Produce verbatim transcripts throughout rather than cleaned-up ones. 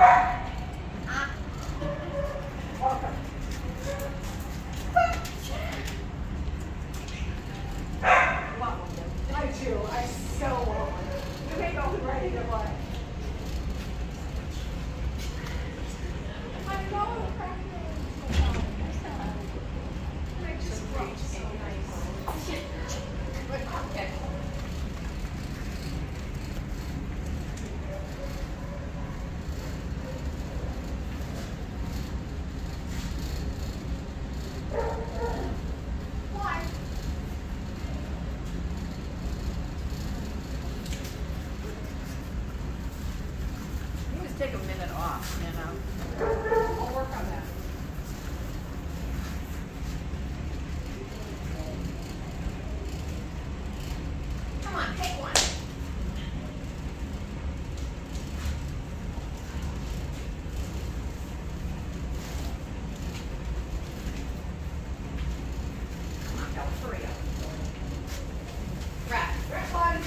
Take a minute off, you know. I'll work on that. Come on, take one. Come on, Cal, hurry up. Rat, rat one.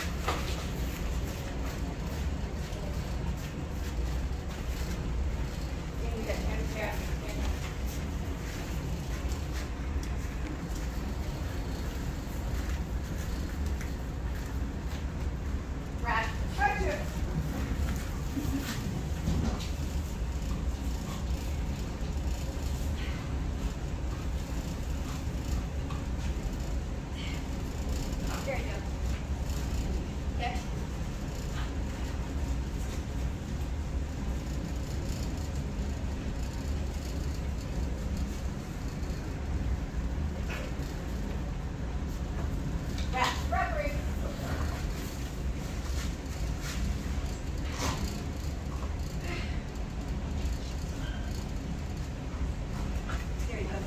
There you go. Okay. Rat, rat break. There you go.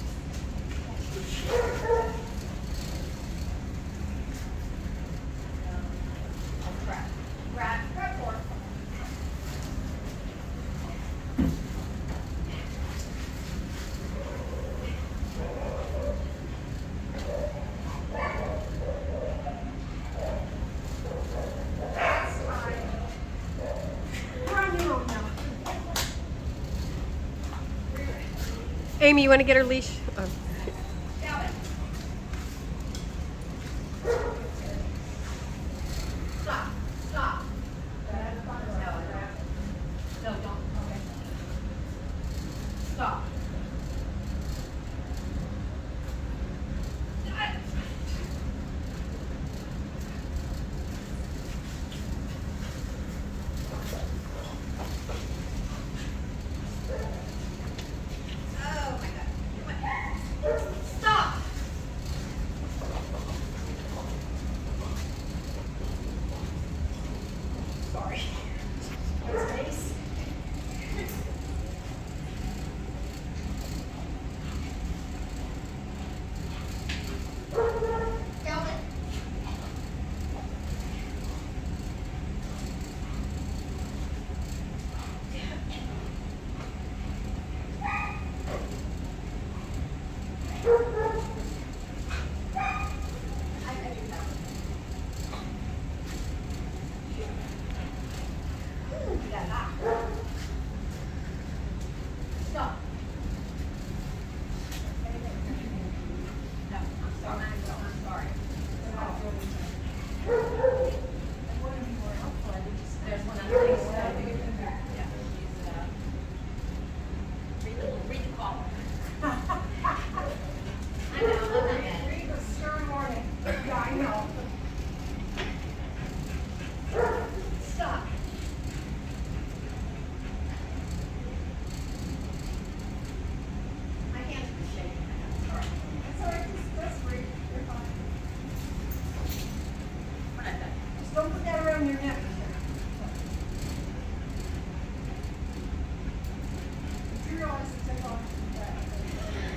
Rat, rat four. That's fine. We're on your own now. Amy, you want to get her leash? Oh.